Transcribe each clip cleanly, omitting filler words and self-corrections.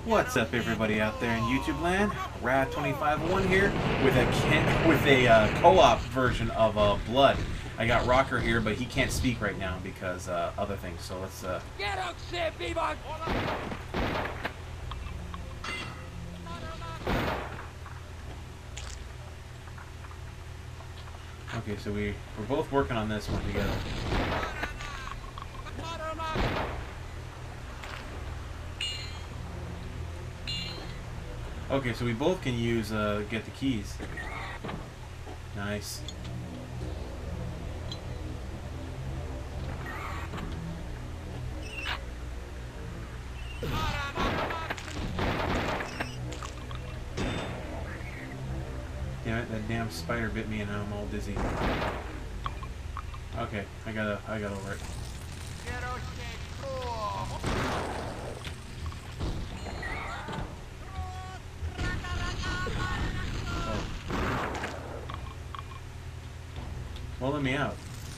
What's up, everybody out there in YouTube land? Rad2501 here with a co-op version of Blood. I got Rocker here, but he can't speak right now because other things. So let's. Okay, so we're both working on this one together. Okay, so we both can use get the keys. Nice. Damn it, that damn spider bit me and now I'm all dizzy. Okay, I got over it. Well, let me out.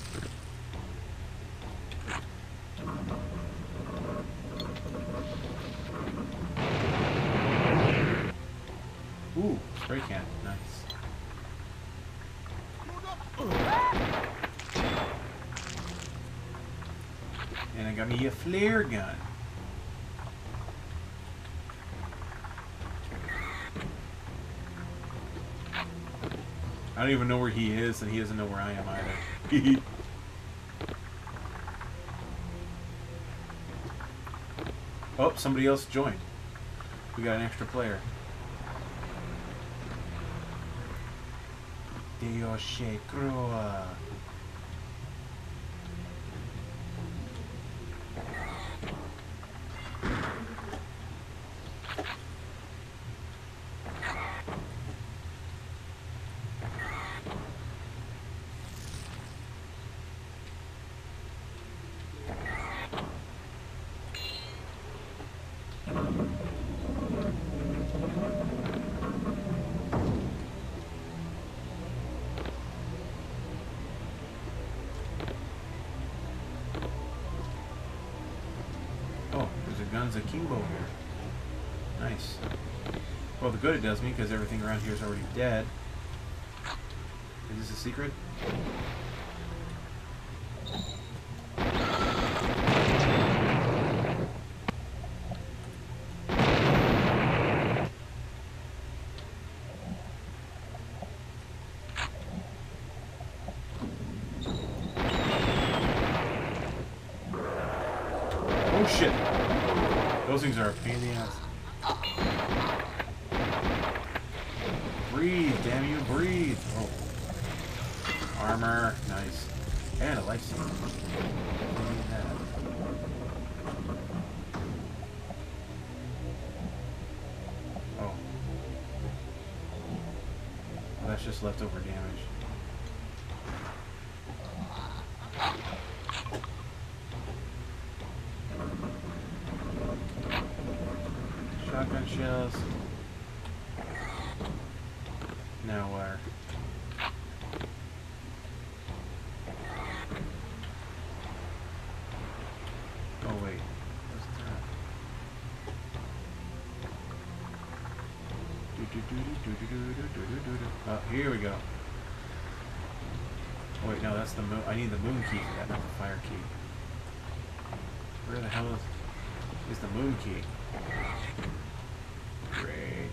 Ooh, spray can. Nice. And I got me a flare gun. I don't even know where he is, and he doesn't know where I am either. Oh, somebody else joined. We got an extra player. Dios Shekroa. Guns akimbo here. Nice. Well, the good it does me because everything around here is already dead. Is this a secret? Oh shit! Those things are a pain in the ass. Breathe, damn you, breathe! Oh. Armor, nice. And a lifesaver. Oh. Well, that's just leftover damage. Shotgun shells. Now where? Oh wait, what's that? Oh, here we go. Oh wait, no, that's the moon. I need the moon key for that, not the fire key. Where the hell is the moon key? Great.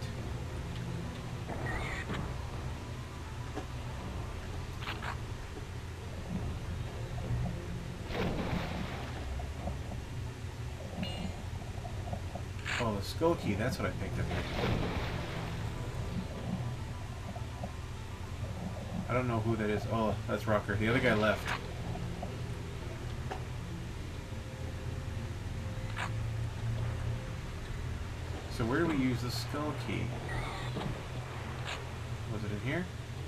Oh, the skull key, that's what I picked up here. I don't know who that is. Oh, that's Rocker. The other guy left. So where do we use the skull key? Was it in here?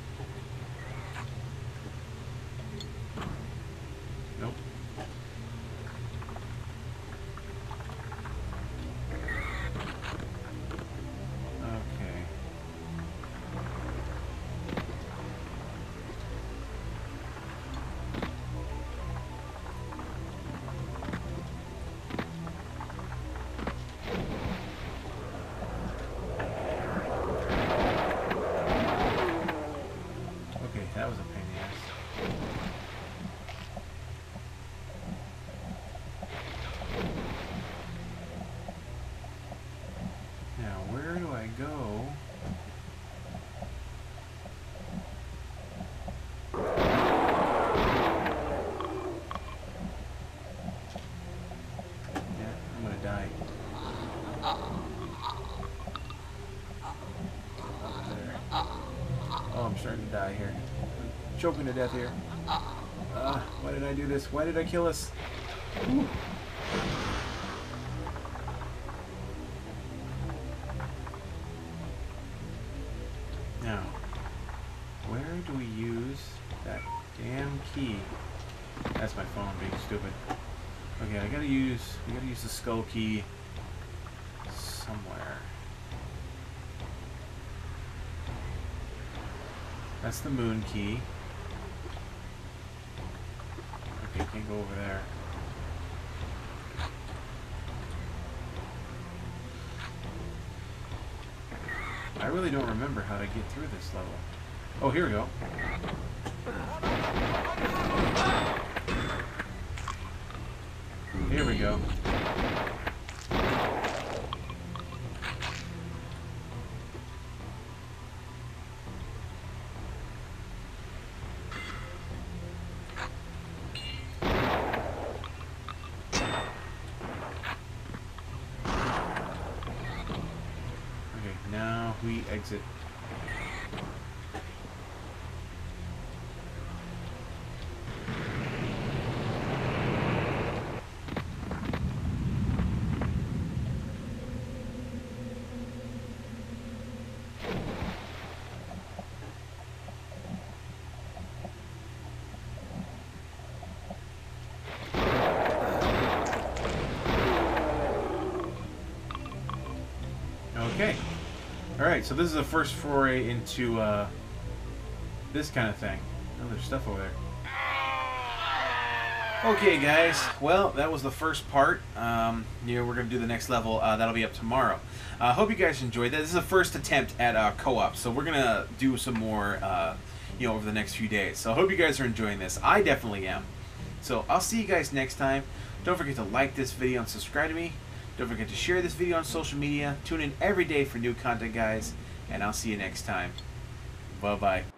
Nope. Okay. die here. Choking to death here. Why did I do this? Why did I kill us? Ooh. Now, where do we use that damn key? That's my phone being stupid. Okay, I gotta use the skull key somewhere. That's the moon key. Okay, can't go over there. I really don't remember how to get through this level. Oh, here we go. Here we go. Now we exit. Okay. Alright, so this is the first foray into this kind of thing. Oh, there's stuff over there. Okay, guys. Well, that was the first part. We're going to do the next level. That'll be up tomorrow. I hope you guys enjoyed that. This is the first attempt at co-op, so we're going to do some more over the next few days. So I hope you guys are enjoying this. I definitely am. So I'll see you guys next time. Don't forget to like this video and subscribe to me. Don't forget to share this video on social media. Tune in every day for new content, guys. And I'll see you next time. Bye-bye.